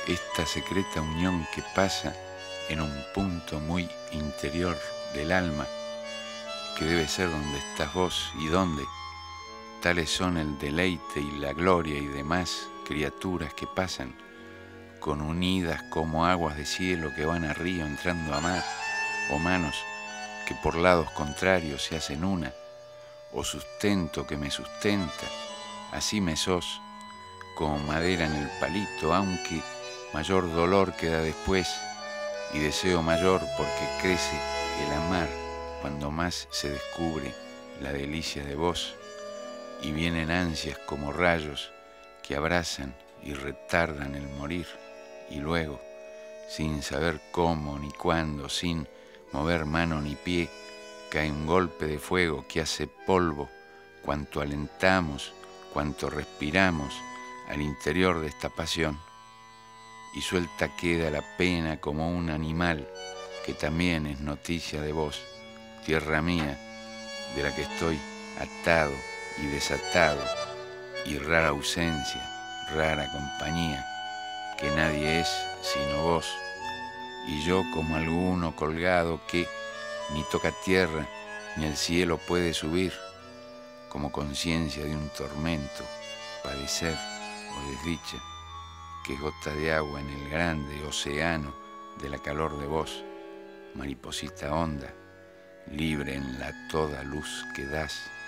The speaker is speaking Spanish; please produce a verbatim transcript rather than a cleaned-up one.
esta secreta unión que pasa en un punto muy interior del alma, que debe ser donde estás vos y donde tales son el deleite y la gloria y demás criaturas que pasan, con unidas como aguas de cielo que van a río entrando a mar, o manos que por lados contrarios se hacen una, o sustento que me sustenta, así me sos, como madera en el palito, aunque mayor dolor queda después, y deseo mayor porque crece el amar cuando más se descubre la delicia de vos, y vienen ansias como rayos que abrazan y retardan el morir, y luego, sin saber cómo ni cuándo, sin mover mano ni pie, cae un golpe de fuego que hace polvo cuanto alentamos, cuanto respiramos al interior de esta pasión, y suelta queda la pena como un animal que también es noticia de vos, tierra mía, de la que estoy atado y desatado, y rara ausencia, rara compañía, que nadie es sino vos, y yo como alguno colgado que ni toca tierra ni el cielo puede subir, como conciencia de un tormento, padecer o desdicha, que es gota de agua en el grande océano de la calor de vos, mariposita honda, libre en la toda luz que das,